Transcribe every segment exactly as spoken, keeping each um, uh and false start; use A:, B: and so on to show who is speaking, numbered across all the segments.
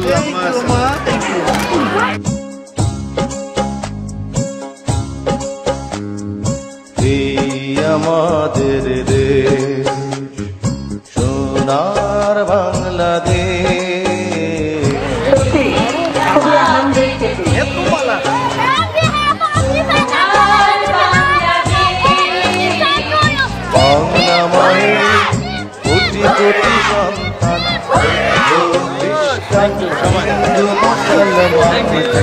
A: আমাদের দেশ সোনার বাংলাদেশ বাংলা মায়ের কোটি কোটি সন্তান খ্রিস্টান হিন্দু মুসলমান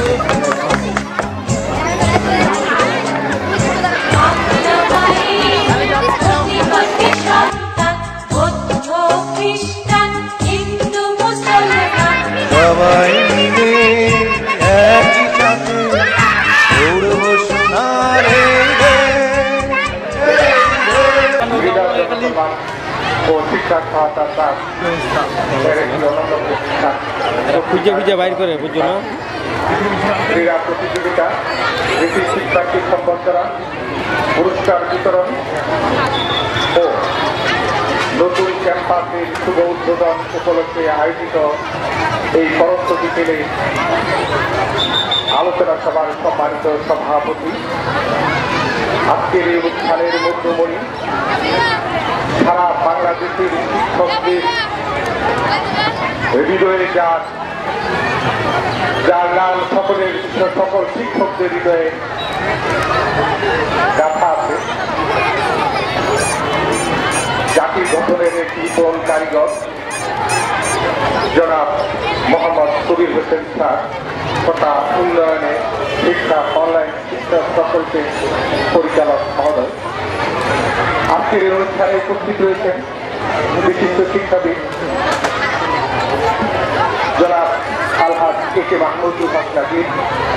A: সবাই মিলে একই সাথে উড়ব সোনারে
B: খুঁজে খুঁজে বাইর করে বুঝছো না
C: ক্রীড়া প্রতিযোগিতা কৃষি শিক্ষার্থী সম্বর্ধনা পুরস্কার বিতরণ ও নতুন ক্যাম্পাসের শুভ উদ্বোধন উপলক্ষে আয়োজিত এই সরস্বতী মেলে আলোচনা সভার সম্মানিত সভাপতি আজকের এই অনুষ্ঠানের মধ্যমণি সারা বাংলাদেশের শিক্ষকদের হৃদয়ে যার যার নাম সকলের সকল শিক্ষকদের হৃদয়ে গাথা আছে জাতি গঠনের একটি তরুণ কারিগর জনাব মোহাম্মদ কবির হোসেন স্যার তথা উন্নয়নে শিক্ষা অনলাইন শিক্ষা প্রকল্পে পরিচালক মহোদয় আজকের এই অনুষ্ঠানে উপস্থিত রয়েছেন বিশিষ্ট শিক্ষাবিদ জনাব আলহাজ কে কে মাহমুদুল হক নাজির,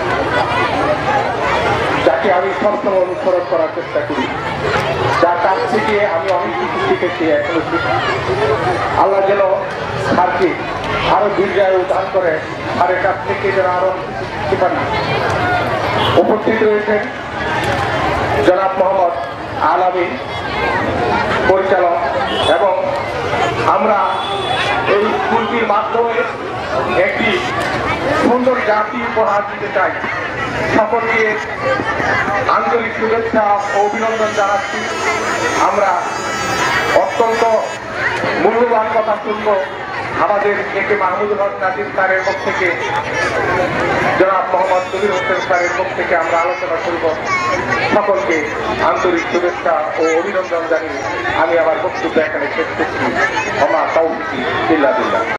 C: যাকে আমি সবসময় অনুসরণ করার চেষ্টা করি, যার কাছ থেকে আমি অনেক কিছু শিখেছি এখনো শিখি। আল্লাহ যেন স্যারকে আরো দীর্ঘায়ু দান করে, স্যারের কাছ থেকে যেন আরো শিখতে পারি। উপস্থিত রয়েছেন জনাব মোহাম্মদ আলামিন পরিচালক, এবং আমরা এই স্কুলটির মাধ্যমে একটি সুন্দর জাতি উপহার দিতে চাই। সকলকে আন্তরিক শুভেচ্ছা ও অভিনন্দন জানাচ্ছি। আমরা অত্যন্ত মূল্যবান কথা শুনব আমাদের কে কে মাহমুদুল হক নাজির স্যারের পক্ষ থেকে, জনাব মোহাম্মদ কবির হোসেন স্যারের পক্ষ থেকে আমরা আলোচনা করব। সকলকে আন্তরিক শুভেচ্ছা ও অভিনন্দন জানিয়ে আমি আমার বক্তব্য এখানে শেষ করছি। আমার তাওফিক ইল্লা বিল্লাহ।